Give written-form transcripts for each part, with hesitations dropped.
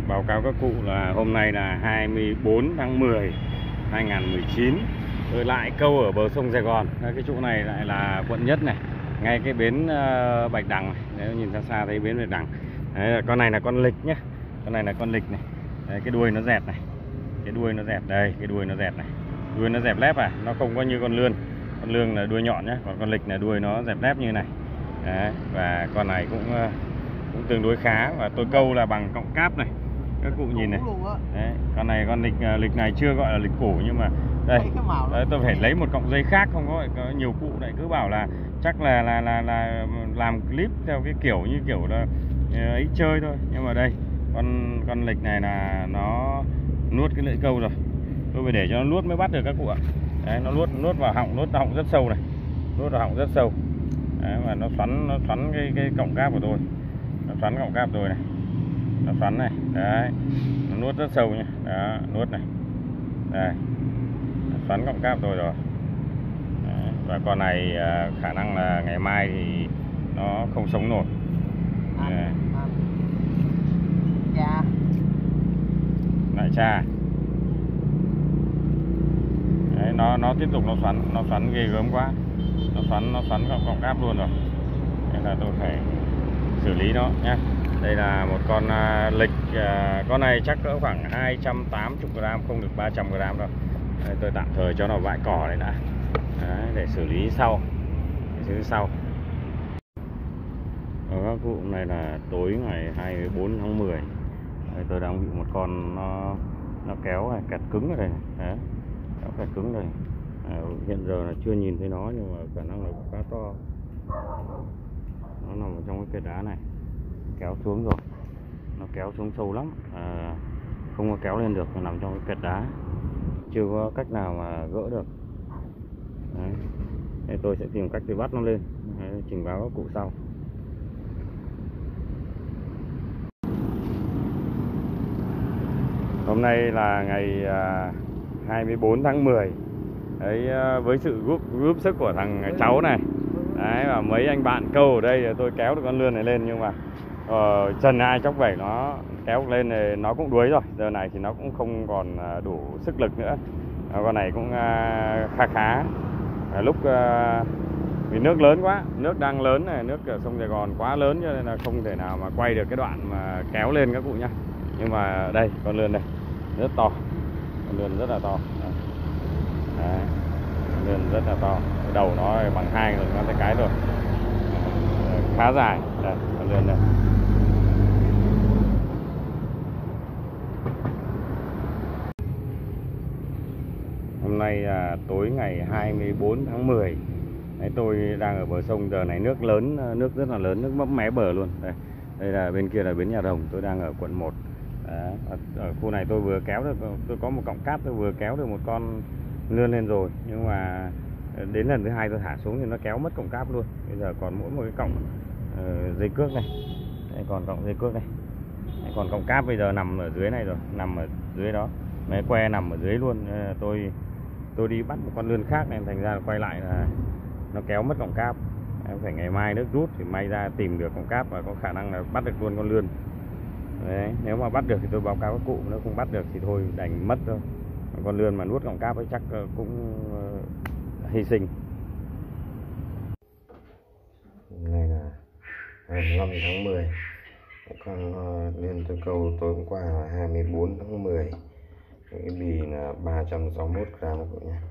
báo cáo các cụ là hôm nay là 24 tháng 10 2019. Tôi lại câu ở bờ sông Sài Gòn. Cái chỗ này lại là quận Nhất này, ngay cái bến Bạch Đằng này. Nếu nhìn xa xa thấy bến Bạch Đằng. Đấy, con này là con lịch nhá. Con này là con lịch này. Đấy, cái đuôi nó dẹt này. Cái đuôi nó dẹt đây, cái đuôi nó dẹt này. Đuôi nó dẹp lép à, nó không có như con lươn. Con lươn là đuôi nhọn nhá, còn con lịch là đuôi nó dẹp lép như này. Đấy, và con này cũng tương đối khá, và tôi câu là bằng cọng cáp này. Các cụ nhìn này. Đấy, con này con lịch này chưa gọi là lịch cổ, nhưng mà đây đấy, tôi phải lấy một cọng dây khác, không có nhiều cụ lại cứ bảo là chắc là làm clip theo cái kiểu như kiểu là ấy chơi thôi. Nhưng mà đây con lịch này là nó nuốt cái lưỡi câu rồi, tôi phải để cho nó nuốt mới bắt được các cụ ạ. Đấy, nó nuốt vào họng rất sâu này, nuốt vào họng rất sâu. Đấy, và nó xoắn cái cọng cáp của tôi, nó xoắn cọng cáp tôi này, nó xoắn này. Đấy, nó nuốt rất sâu nhá. Đó, nuốt này, đây, nó xoắn cọng cáp tôi rồi. Đấy, và con này khả năng là ngày mai thì nó không sống nổi. Lại cha. Đấy, nó tiếp tục nó xoắn ghê gớm quá, nó xoắn cọng cáp luôn rồi. Nên là tôi phải xử lý nó nhé. Đây là một con lịch, con này chắc cỡ khoảng 280g, không được 300g đâu. Đây, tôi tạm thời cho nó vãi cỏ này đã. Đấy, để xử lý sau. Ở các cụ này là tối ngày 24 tháng 10. Đây, tôi đang bị một con nó kéo này, kẹt cứng ở đây này. Đấy, kéo kẹt cứng đây. Hiện giờ là chưa nhìn thấy nó, nhưng mà khả năng là khá to. Nó nằm ở trong cái kẹt đá này, kéo xuống rồi, nó kéo xuống sâu lắm, không có kéo lên được, nó nằm trong cái kẹt đá, chưa có cách nào mà gỡ được. Đấy. Thế tôi sẽ tìm cách để bắt nó lên. Đấy, trình báo các cụ sau. Hôm nay là ngày 24 tháng 10. Đấy, với sự giúp sức của thằng cháu này. Đấy, và mấy anh bạn câu ở đây tôi kéo được con lươn này lên, nhưng mà chân ai chóc vẩy nó kéo lên thì nó cũng đuối rồi. Giờ này thì nó cũng không còn đủ sức lực nữa. Con này cũng khá. Lúc vì nước lớn quá, nước đang lớn này, nước ở sông Sài Gòn quá lớn, cho nên là không thể nào mà quay được cái đoạn mà kéo lên các cụ nhá. Nhưng mà đây, con lươn đây rất to, con lươn rất là to. Đấy, con lươn rất là to, cái đầu nó bằng 2 ngón tay cái rồi, khá dài. Đây, con lươn đây. Hôm nay là tối ngày 24 tháng 10. Đấy, tôi đang ở bờ sông, giờ này nước lớn, nước rất là lớn, nước mấp mé bờ luôn. Đây là bên kia là bến Nhà Rồng, tôi đang ở quận 1. Đấy, ở khu này tôi vừa kéo được, tôi có một cọng cáp, tôi vừa kéo được một con lươn lên rồi, nhưng mà đến lần thứ hai tôi thả xuống thì nó kéo mất cọng cáp luôn. Bây giờ còn mỗi một cái cọng dây cước này. Đây, còn cọng dây cước này. Đây, còn cọng cáp bây giờ nằm ở dưới này rồi, nằm ở dưới đó, mấy que nằm ở dưới luôn. Tôi đi bắt một con lươn khác nên thành ra là quay lại là nó kéo mất cọng cáp. Em phải ngày mai nước rút thì may ra tìm được cọng cáp và có khả năng là bắt được luôn con lươn. Đấy, nếu mà bắt được thì tôi báo cáo các cụ, nếu không bắt được thì thôi đành mất thôi. Con lươn mà nuốt cọng cáp ấy chắc cũng hy sinh. Này là 25 tháng 10. Con lươn tôi câu tối hôm qua là 24 tháng 10. Cái bì là 361g các cụ nhé.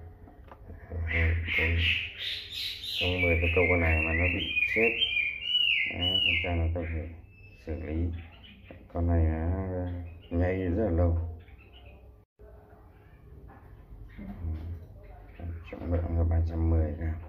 10 cái câu con này mà nó bị chết. Đấy, thành ra là tôi phải xử lý. Con này nó nhây rất là lâu. Trọng lượng là 310g.